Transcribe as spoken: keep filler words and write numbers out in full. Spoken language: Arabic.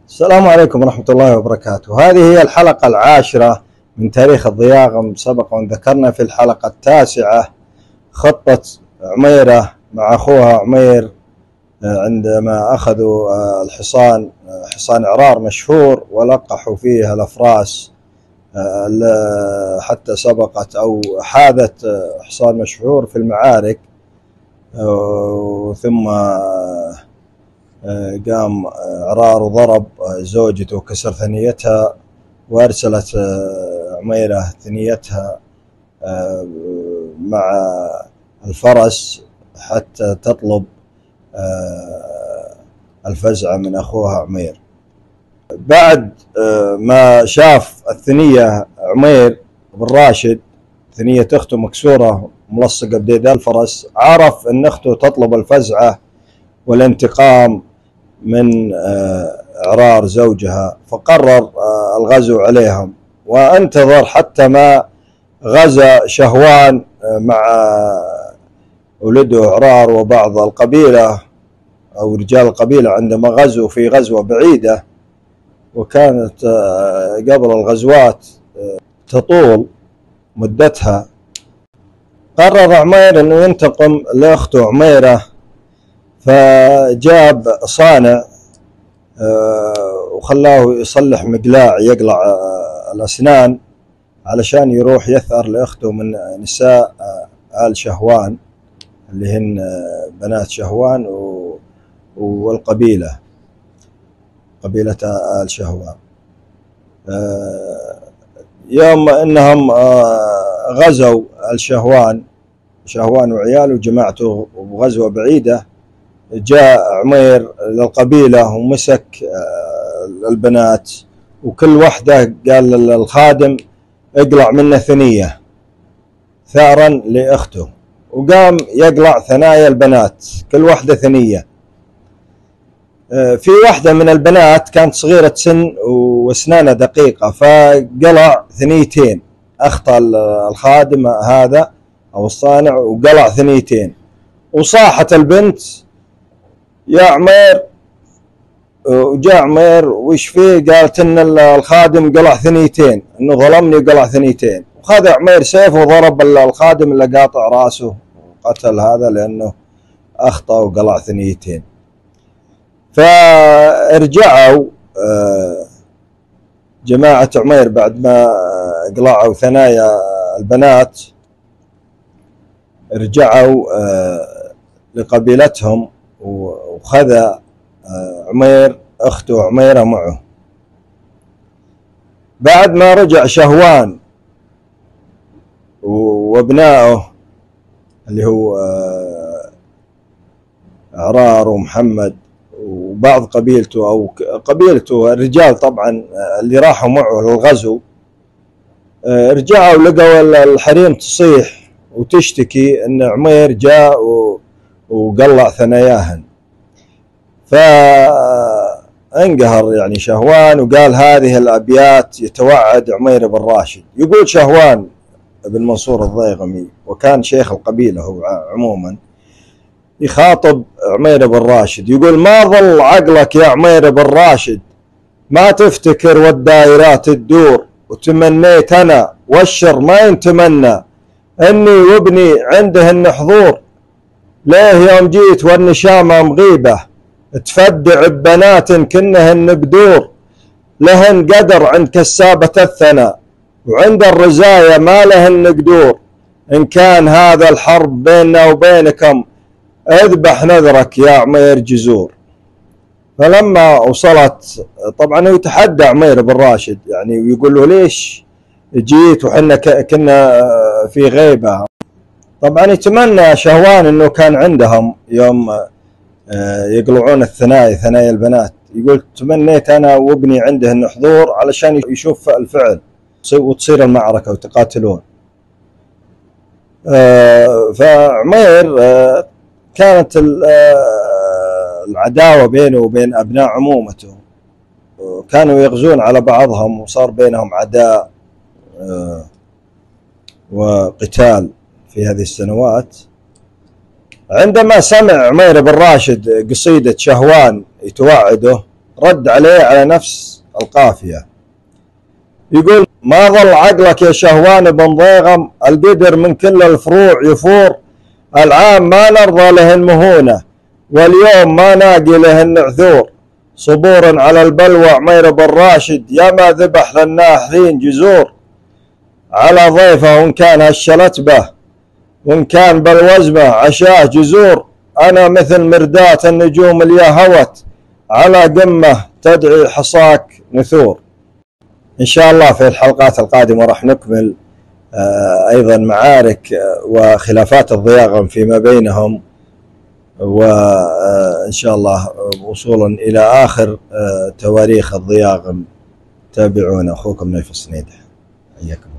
السلام عليكم ورحمة الله وبركاته. هذه هي الحلقة العاشرة من تاريخ الضياغم. سبق وأن ذكرنا في الحلقة التاسعة خطة عميرة مع أخوها عمير عندما أخذوا الحصان، حصان عرار مشهور، ولقحوا فيه الأفراس حتى سبقت أو حاذت حصان مشهور في المعارك، ثم قام عرار وضرب زوجته وكسر ثنيتها، وأرسلت عميرة ثنيتها مع الفرس حتى تطلب الفزعة من أخوها عمير. بعد ما شاف الثنية عمير بن راشد ثنية أخته مكسورة ملصقة بديدان الفرس، عرف أن أخته تطلب الفزعة والانتقام من عرار زوجها، فقرر الغزو عليهم، وانتظر حتى ما غزا شهوان مع ولده عرار وبعض القبيلة أو رجال القبيلة عندما غزوا في غزوة بعيدة، وكانت قبل الغزوات تطول مدتها. قرر عمير أنه ينتقم لأخته عميرة، فجاب صانع وخلاه يصلح مقلاع يقلع الأسنان علشان يروح يثأر لأخته من نساء آل شهوان اللي هن بنات شهوان والقبيلة قبيلة آل شهوان. يوم أنهم غزوا آل شهوان شهوان وعياله وجماعته بغزوة بعيدة، جاء عمير للقبيلة ومسك البنات، وكل واحدة قال للخادم اقلع منه ثنية ثأرا لأخته، وقام يقلع ثنايا البنات كل واحدة ثنية. في واحدة من البنات كانت صغيرة سن واسنانها دقيقة، فقلع ثنيتين، أخطأ الخادم هذا أو الصانع وقلع ثنيتين، وصاحت البنت يا عمير، وجاء عمير وش فيه؟ قالت ان الخادم قلع ثنيتين، انه ظلمني وقلع ثنيتين، وخذ عمير سيفه وضرب الخادم اللي قاطع راسه وقتل هذا لانه اخطأ وقلع ثنيتين. فارجعوا جماعة عمير بعد ما قلعوا ثنايا البنات، رجعوا لقبيلتهم، وخذ عمير أخته عميرة معه. بعد ما رجع شهوان وابنائه اللي هو عرار ومحمد وبعض قبيلته أو قبيلته الرجال طبعا اللي راحوا معه للغزو، رجعوا لقوا الحريم تصيح وتشتكي أن عمير جاء وقلع ثناياهن. فانقهر يعني شهوان وقال هذه الأبيات يتوعد عمير بن راشد. يقول شهوان بن منصور الضيغمي، وكان شيخ القبيلة هو عموما، يخاطب عمير بن راشد يقول: ما ظل عقلك يا عمير بن راشد، ما تفتكر والدائرات تدور، وتمنيت أنا والشر ما ينتمنى، أني وابني عندهن حضور، ليه يوم جيت والنشامة مغيبة، تفدع ببنات كنهن بدور، لهن قدر عند كسابة الثنى، وعند الرزايا ما لهن قدور، إن كان هذا الحرب بيننا وبينكم، اذبح نذرك يا عمير جزور. فلما وصلت، طبعا هو يتحدى عمير بن راشد يعني، ويقول له ليش جيت وحنا كنا في غيبة. طبعا يتمنى شهوان انه كان عندهم يوم يقلعون الثنايا ثنايا البنات، يقول تمنيت انا وابني عندهن حضور علشان يشوف الفعل وتصير المعركة وتقاتلون. فعمير كانت العداوة بينه وبين أبناء عمومته، كانوا يغزون على بعضهم وصار بينهم عداء وقتال في هذه السنوات. عندما سمع عمير بن راشد قصيدة شهوان يتوعده، رد عليه على نفس القافية. يقول: ما ظل عقلك يا شهوان بن ضيغم، القدر من كل الفروع يفور، العام ما نرضى له المهونة، واليوم ما ناقي له النعثور، صبورا على البلوى عمير بن راشد، يا ما ذبح للناحرين جزور، على ضيفه وإن كان هشلت به، وإن كان بالوزمة عشاه جزور، أنا مثل مرداة النجوم اللي هوت، على قمة تدعي حصاك نثور. إن شاء الله في الحلقات القادمة راح نكمل أيضا معارك وخلافات الضياغم فيما بينهم، وإن شاء الله وصولا إلى آخر تواريخ الضياغم. تابعونا. أخوكم نايف الصنيدح، حياكم.